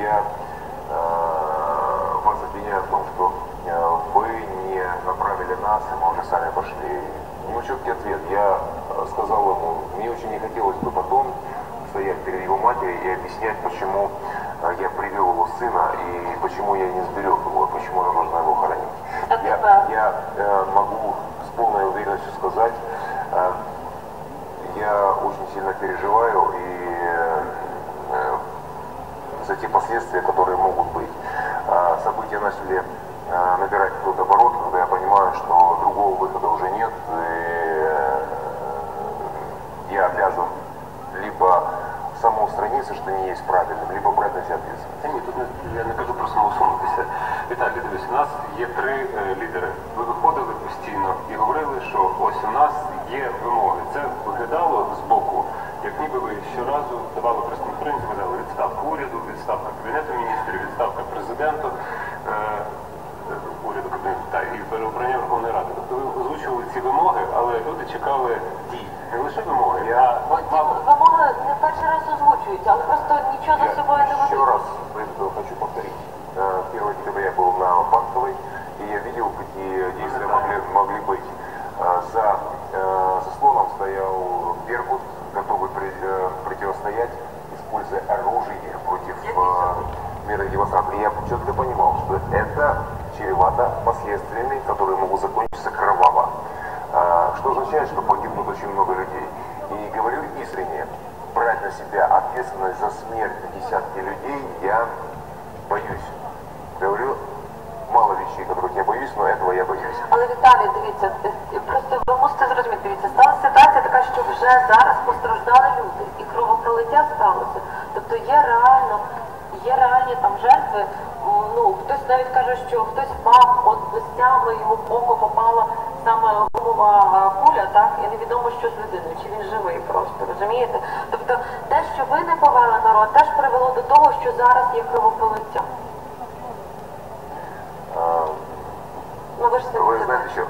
я вас обвиняю в том, что вы не направили нас, и мы уже сами пошли. У него четкий ответ. Я сказал ему, мне очень не хотелось бы потом стоять перед его матерью и объяснять, почему я привел его сына и почему я не сберег его, почему она должна его хоронить. Я могу с полной уверенностью сказать, я очень сильно переживаю за те последствия, которые могут быть. События начали набирать какой-то оборот, когда я понимаю, что другого выхода уже нет, и я обязан либо самоустраниться, что не есть правильным, либо брать на себя ответственность. Ні, тут я не кажу про самоусунутися. Віталій, дивись, у нас є 3 лідери. Ви виходили постійно і говорили, що ось у нас є вимоги. Це виглядало з боку, як ніби ви щоразу давали прес-конференцію, видали відставку уряду, відставка Кабінету міністрів, відставка президенту, уряду Кабінету і переобрання Верховної Ради. Тобто ви озвучували ці вимоги, але люди чекали дій. Не лише вимоги, Вимоги не перший раз озвучуються, але просто нічого за собою не ведуть. Еще раз хочу повторить. 1 декабря я был на Банковой, и я видел, какие действия могли быть. За заслоном стоял Беркут, готовый противостоять, используя оружие против мирных демонстрантов. И я четко понимал, что это чревато последствиями, которые могут закончиться кроваво. Что означает, что погибнут очень много людей. И говорю искренне, брать на себя ответственность за смерть десятки людей я боюсь. Говорю, мало вещей, которых я боюсь, но этого я боюсь. Але, Віталій, дивіться, просто ви мусите зрозуміти, дивіться, сталася ситуація така, що вже зараз постраждали люди, і кровопролиття сталося. Тобто є реальні там жертви, хтось навіть каже, що хтось впав, от гостями, йому в око попала саме гумова куля, так, і невідомо, що з людиною, чи він живий просто, розумієте? Тобто те, що ви не повели народ, теж привело до того, що зараз є кровопролиття. Вы знаете, что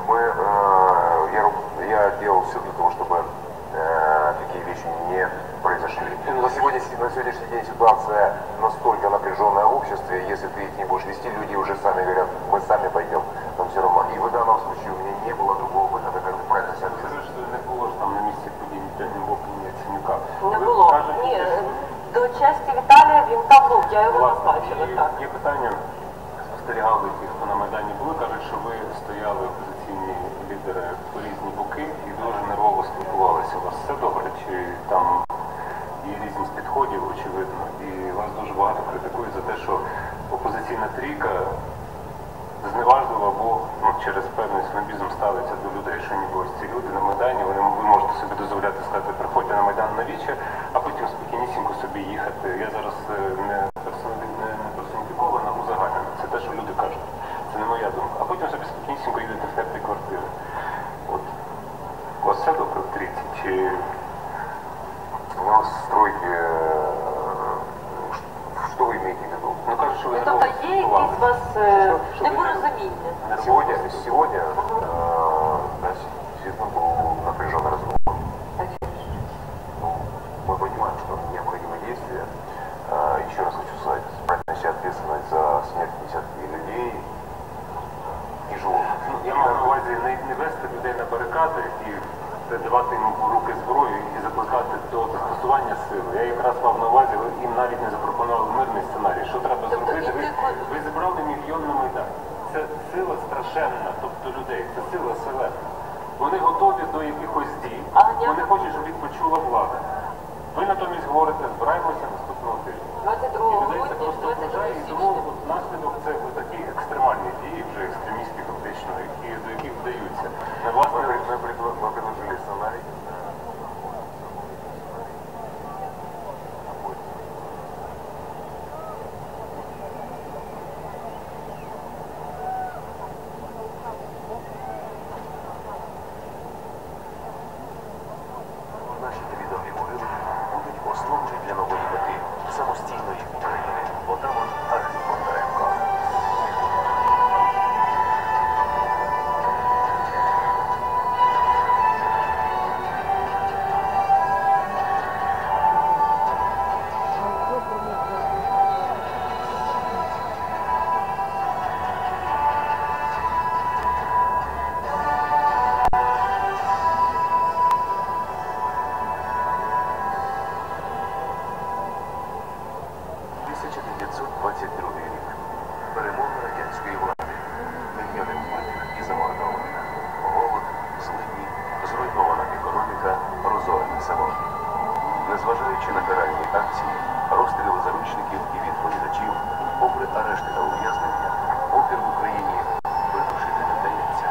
я делал все для того, чтобы такие вещи не произошли. На сегодняшний день ситуация настолько напряженная в обществе, если ты их не будешь вести, люди уже сами говорят, мы сами пойдем, нам все равно. И в данном случае у меня не было другого выхода, как правильно себя Скажи, що не було ж там на місці події ні Яценюка. Не було. Ні, до честі Віталія він там був, я його не бачила, так. Є питання, спостерігали ті, хто на Майдані були, кажуть, що ви стояли опозиційні лідери по різні боки і дуже нервово спілкувалися. У вас все добре? Чи там є різність підходів, очевидно, і вас дуже багато критикують за те, що опозиційна трійка зневажливо або через певний снобізм ставиться до людей, що ніби ось ці люди на Майдані, ви можете собі дозволяти сказати, приходьте на Майдан навіче, а потім спокійнісінько собі їхати. Я зараз не персоніфіковано, узагальнено. Це те, що люди кажуть. Це не моя думка. А потім собі спокійнісінько їдете в теплі квартири. От. У вас все добре в трійці? Чи... У нас стройки... Что вы имеете в виду? Ну, кажуть, що ви Тобто є якісь у вас непорозуміння? Сегодня действительно был напряженный разговор. Мы понимаем, что необходимо действие. Еще раз хочу сказать, брать на себя ответственность за смерть десятки людей тяжело. Я маю на увазі не вести людей на барикади і давати їм в руки зброю і закликати до застосування сили. Я якраз мав на увазі, ви їм навіть не запропонували мирний сценарій. Що треба зробити? Ви зібрали мільйон на Майдані. Це сила страшенна, тобто людей, це сила селена. Вони готові до якихось дій, вони хочуть, щоб відпочула влада. Ви натомість говорите, збираємося наступного тижня. 22 Людей це грудня, просто 22 вважає, і тому січня. наслідок це такі екстремальні дії, вже екстремістські фактично, до яких вдаються. На власне, Мы предложили сценарий. Наші невідомі мови будуть основою для нової мети. 1922 рік. Перемога радянської влади. Мільйони вбитих і замордованих. Голод, злидні, зруйнована економіка, розорене село. Незважаючи на каральні акції, розстріли заручників і відповідачів, попри арешти та ув'язнення, опір в Україні придушити не вдається.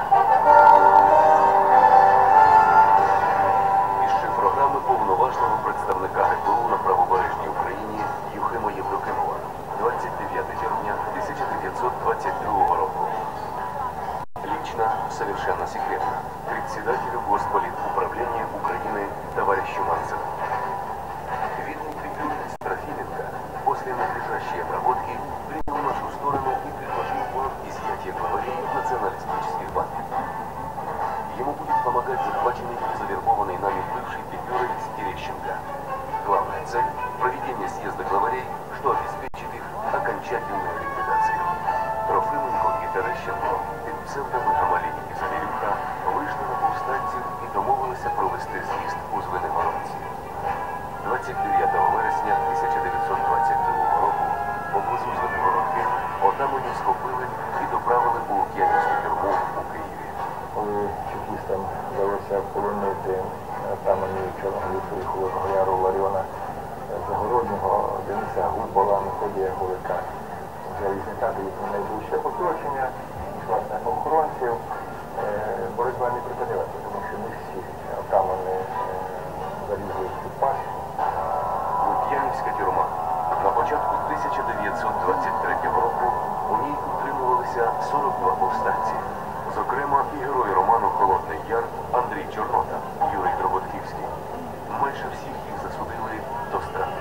Із шифрограми повноважного представника ГПУ на правобережній Україні Юхима Євдокимова, 29 червня 1922 року. Лично, совершенно секретно, председателю Госполитуправления Украины товарищу Мальцеву. Видный прикрытость Трофименко после надлежащей обработки принял нашу сторону и предложил план изъятия главарей националистических банд. Ему будет помогать захваченный и завербованный нами бывший пикмёровец Терещенко. Главная цель – проведение съезда главарей, что обеспечит их окончательную ликвидацию. Трофименко и Терещенко під псевдонами Маліні і Завірюха вийшли на повстанців і домовилися провести з'їзд у Звенигородці. 29 вересня 1922 року поблизу Звенигородки отаманів схопили і доправили у Лук'янівську тюрму у Києві. Коли чекістам вдалося полонити отаманів Чорноглухова і Холодного Яру Ларіона Загороднього, Дениса Гудбала, Мефодія Голика, Залізника, де їхнє найближче оточення, власне, охоронців, боротьба не припинилася, тому що не всі отамани залізли в підпас. Лук'янівська тюрма. На початку 1923 року у ній утримувалися 42 повстанці. Зокрема, і герой роману «Холодний Яр» Андрій Чорнота, Юрій Дроботківський. Майже всіх їх засудили до страти.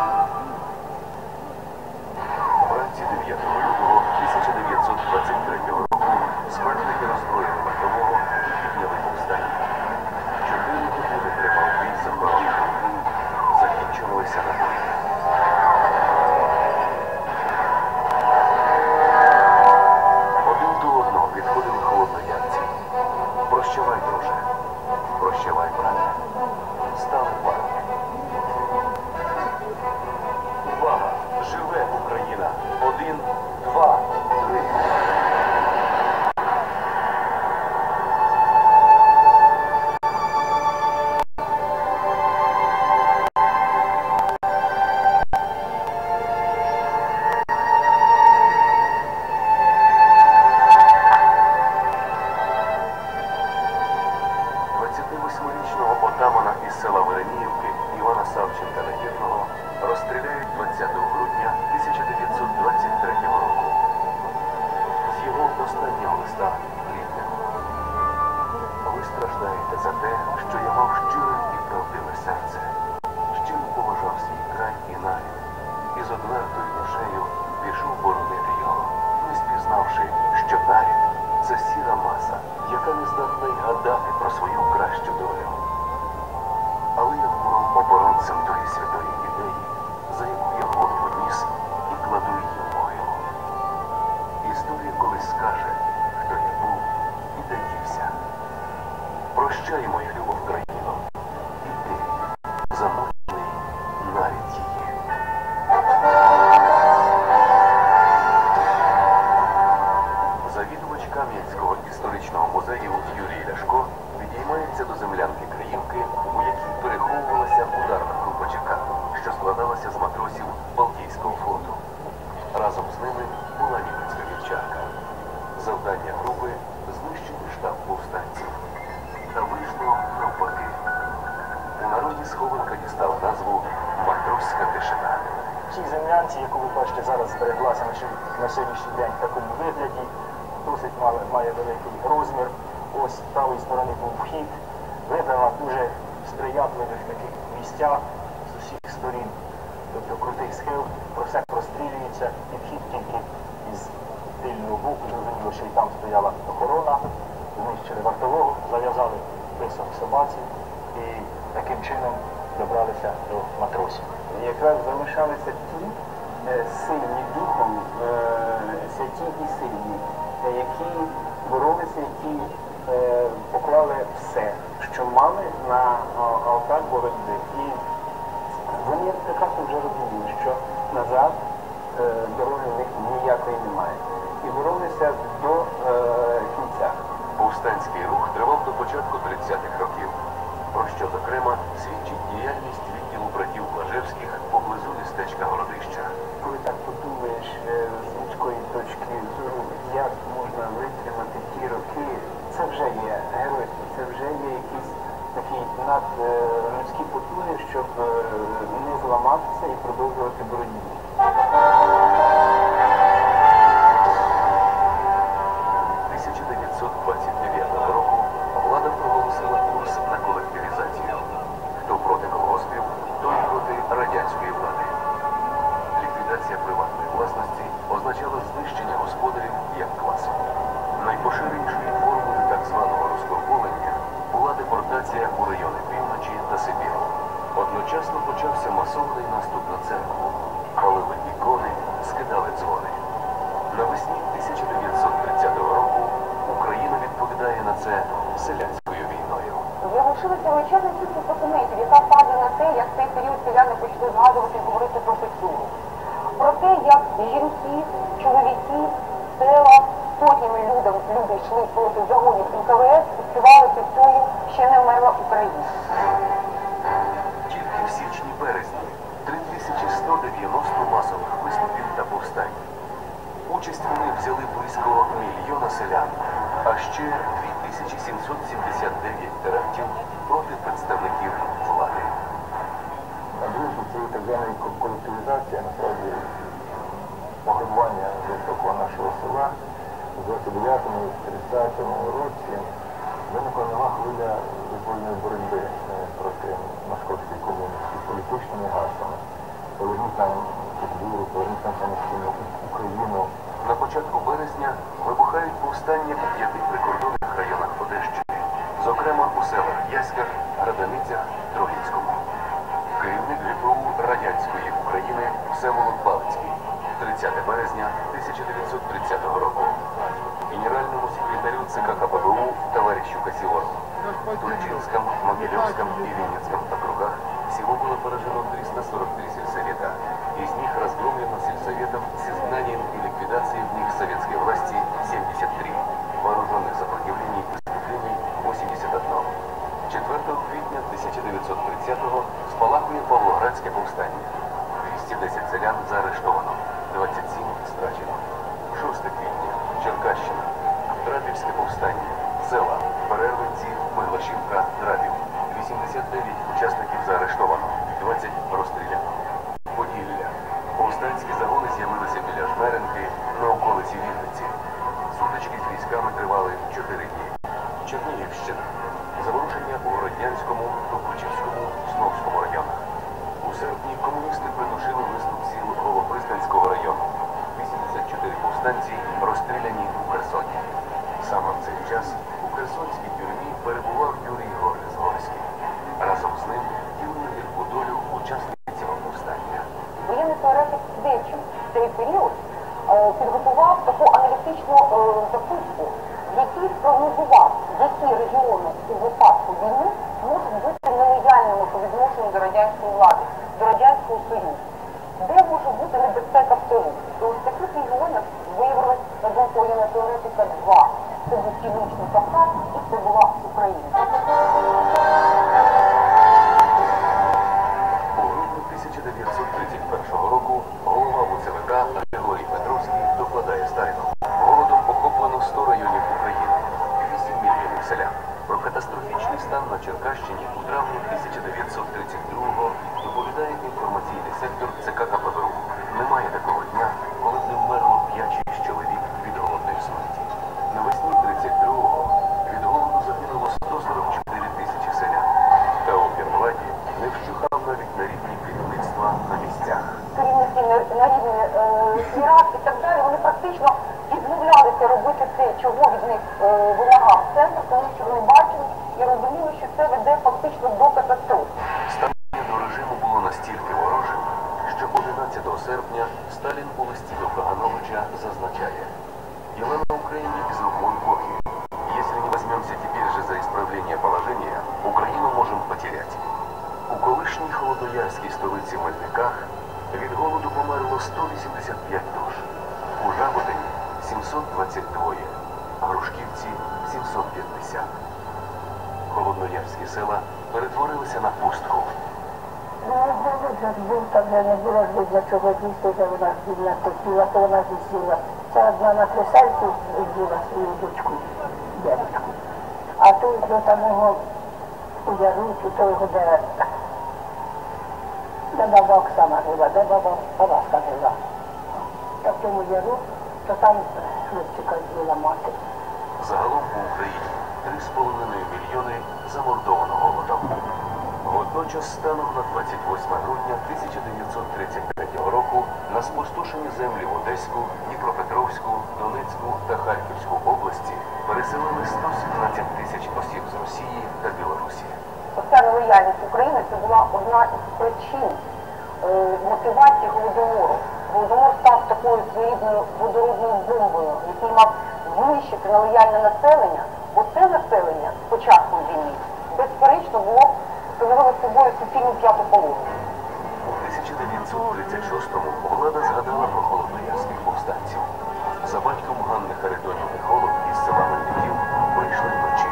Вранці 9 лютого 1923 року смертники роззброїли вартового і підняли повстання. 4 години тривав бій за Хороху. Закінчувалися на бої. Один до одного підходили холодноярці. Прощавай, друже. Прощавай, брате. Стали пари. Увага! Живе Україна! 1, 2, 3. Отамана із села Вереміївки Івана Савченка-Нагірного розстріляють 20 грудня 1923 року. З його останнього листа рідним. Ви страждаєте за те, що я мав щире і правдиве серце, щиро поважав свій край і нарід, і з одвертою душею пішов боронити його, не спізнавши, що нарід – це сіра маса, яка не здатна й гадати про свою кращу долю. Але я був оборонцем тої святої ідеї, за яку я голову ніс і кладу її в могилу. Історія колись скаже, хто я був і де дівся. Прощай, моя любов країно, і ти, замучений навіть її. Завідувач Кам'янського історичного музею Юрій Ляшко підіймається до землянки Криївки, у якій переховувалася ударна група ЧК, що складалася з матросів Балтійського флоту. Разом з ними була німецька вівчарка. Завдання групи – знищити штаб повстанців. Та вийшло навпаки. У народі схованка дістала назву «Матроська тишина». В цій землянці, яку ви бачите зараз, збереглася на сьогоднішній день в такому вигляді, досить має великий розмір. Ось з правої сторони був вхід, вибрана в дуже сприятливих таких місцях з усіх сторін. Тобто крутий схил, все прострілюється, підхід тільки із тильного боку, зрозуміло, що і там стояла охорона, знищили вартового, зав'язали писок собаці і таким чином добралися до матросів. Якраз залишалися ті сильні духом, святі і сильні, які боролися, які поклали все, що мали на алтар боротьби. І вони прекрасно вже розуміли, що назад дороги в них ніякої немає. І боролися до кінця. Повстанський рух тривав до початку 30-х років, про що, зокрема, свідчить діяльність відділу братів Блажевських поблизу містечка Городища. Коли так подумаєш з людської точки зору, як можна витримати ті роки, це вже є геройство, це вже є якісь такі надлюдські потуги, щоб не зламатися і продовжувати боротьбу. 1929 року влада проголосила курс на колективізацію. Хто проти колгоспів, той проти радянської влади. Ліквідація приватної власності означала знищення господарів як класу. Найпоширенішою формою так званого розкорбування була депортація у райони півночі та Сибіру. Одночасно почався масовний наступ на церкву. Палили ікони, скидали дзвони. Навесні 1930 року Україна відповідає на це селянською війною. Залишилася величезна кількість документів, яка вказує на те, як в цей період селяни почали згадувати і говорити про культуру. Про те, як жінки, чоловіки, села, сотнями люди йшли проти загонів НКВС і співали піснею «Ще не вмерла Україна». Тільки в січні-березні 3190 масових виступів та повстань. Участь в них взяли близько 1 мільйона селян, а ще 2779 терактів проти представників влади. На друзі цієї так званої колективізації, насправді, пограбування високого нашого села у 29-30 році виникла нова хвиля визвольної боротьби проти московської комуни з політичними гаслами. Поверніть нам культуру, поверніть нам самостійну Україну. На початку березня вибухають повстання у 5 прикордонних районах Одещини, зокрема у селах Яськах, Граданицях, Трогінському. Керівник ГПУ Радянської України Всеволод Балицький, 30 березня 1930 року. Генеральному секретарю ЦК КПБУ товарищу Кассиону. В Тульчинском, Могилевском и Винницком округах всего было поражено 343 сельсовета. Из них разгромлено сельсоветов с изгнанием и ликвидацией в них советской власти 73, вооруженных сопротивлений и преступлений 81. 4 квітня 1930-го спалахує Павлоградське повстання. 210 селян заарештовано, 27 страчено. 6 квітня Черкащина. Драбівське повстання. Села Перервинці, Миглашівка, Драбів. 89 учасників заарештовано, 20 розстріляно. Поділля. Повстанські загони з'явилися біля Жмеренки на околиці Вінниці. Сутички з військами тривали 4 дні. Чернігівщина. Заворушення у Городнянському, Тупичівському, Сновському районах. У серпні комуністи придушили виступ сіл Голопристанського району. 84 повстанці розстріляні у Херсоні. Саме в цей час у Херсонській тюрмі перебував Юрій Горліс-Горський. Разом з ним ділили гірку долю учасників цього повстання. Воєнний теоретик Девчин в цей період підготував таку аналітичну записку, в якій спрогнозував, які регіони у випадку війни можуть бути нелояльними по відношенню до радянської влади, до Радянського Союзу. Де може бути небезпека в тилу? І ось таких регіонів виявилось, на думку воєнного теоретика, 2. Це був Північний Кавказ і це була Україна. У грудні 1931 року голова УЦВК Григорій Петровський докладає Сталіну. Голодом охоплено 100 районів України, 8 мільйонів селян. Про катастрофічний стан на Черкащині у травні 1932-го доповідає інформаційний сектор ЦК КПБУ. Немає такого дня, коли б не вмерло 5-6 чоловік від голодної смерті. Навесні 32-го від голоду загинуло 144 тисячі селян. Та опір владі не вщухав навіть на рівні керівництва на місцях. Керівники на рівні СМІРАД і так далі, вони практично відмовлялися робити те, чого від них вимагав центр, тому що вони бачили і розуміли, що це веде фактично до катастрофи. Ставлення до режиму було настільки ворожим, що 11 серпня Сталін у листі до Кагановича зазначає: «Дела на Украине из рук вон плохи. Если не возьмемся теперь же за исправление положения, Украину можем потерять». У колишній холодоярській столиці Мельниках Від голоду померло 185 душ. У Жаботині 722, Грушківці 750. Холодноярські села перетворилися на пустку. Ну, був там, де не було ж видно, чого дійсно, де вона бідна хотіла, то вона зісіла. Це одна на Кресальцю з'їла свою дочку, дядечку. А тут до самого у Яручу, того, де баба Оксана жила, де баба Параска жила. Та в тому Яру, то там хлопчика з'їла мати. Загалом по Україні 3,5 мільйони замордовано голодом. Водночас станом на 28 грудня 1933 року на спустошені землі в Одеську, Дніпропетровську, Донецьку та Харківську області переселили 117 тисяч осіб з Росії та Білорусі. Оця нелояльність України – це була одна із причин мотивації Голодомору. Голодомор став такою своєрідною водородною бомбою, який мав знищити нелояльне населення, бо це населення з початком війни безперечно становило собою суцільну п'яту колону. У 1936-му влада згадала про холодноярських повстанців. За батьком Ганни Харитонівни Холод із села Мельників прийшли вночі.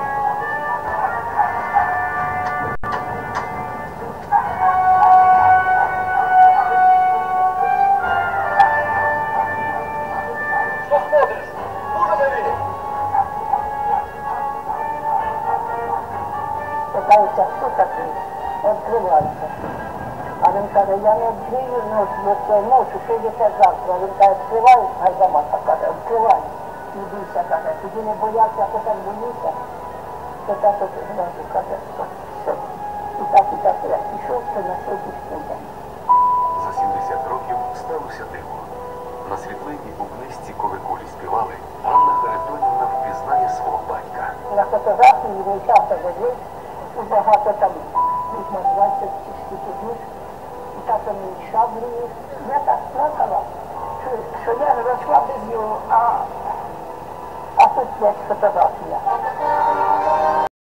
Питаються, хто такий? Відкривається. А він каже, я не відкрию бо це ночі, прийдете завтра. Він каже, відкривай, гайдамака каже, відкривай. Не бійся, каже, тоді не боявся, а потім боюся. То так от зразу каже, все. І так, я пішов, то на сьогоднішній день. За 70 років сталося диво. На світлині у книжці «Коли кулі співали» Ганна Харитонівна впізнає свого батька. На фотографії він часто ведуть, і багато там, візьма 20 чи скільки душ, і тато мені шаблею. Я так плакала, що я росла без нього, а тут є фотографія.